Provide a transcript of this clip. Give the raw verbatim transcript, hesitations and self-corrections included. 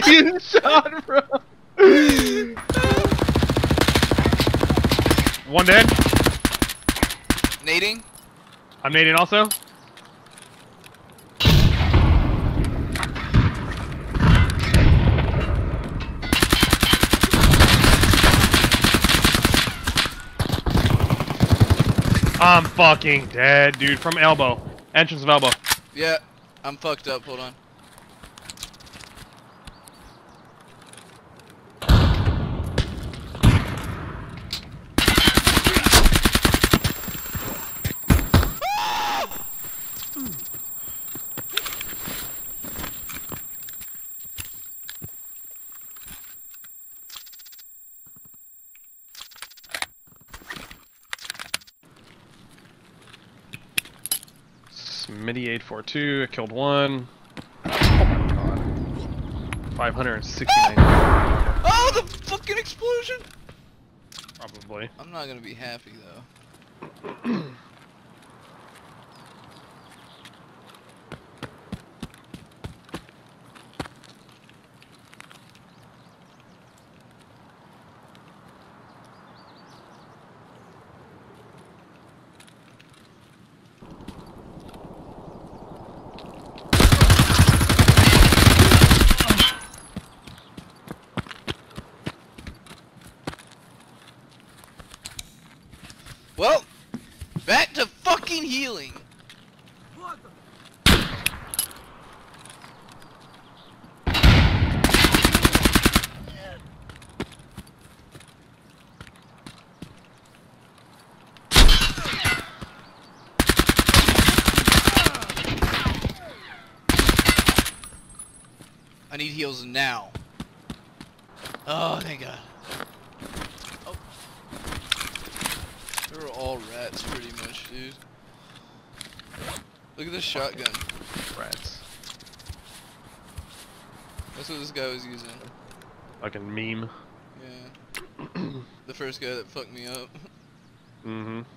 getting shot, bro. One dead. Nading. I'm nading also. I'm fucking dead, dude. From elbow. Entrance of elbow. Yeah, I'm fucked up. Hold on. Smitty eight four two, I killed one. Oh my god. five hundred sixty-nine. Oh, the fucking explosion! Probably. I'm not gonna be happy though. Well, back to fucking healing. What the? I need heals now. Oh, thank God. They were all rats, pretty much, dude. Look at this shotgun. Rats. That's what this guy was using. Fucking meme. Yeah. The first guy that fucked me up. Mm-hmm.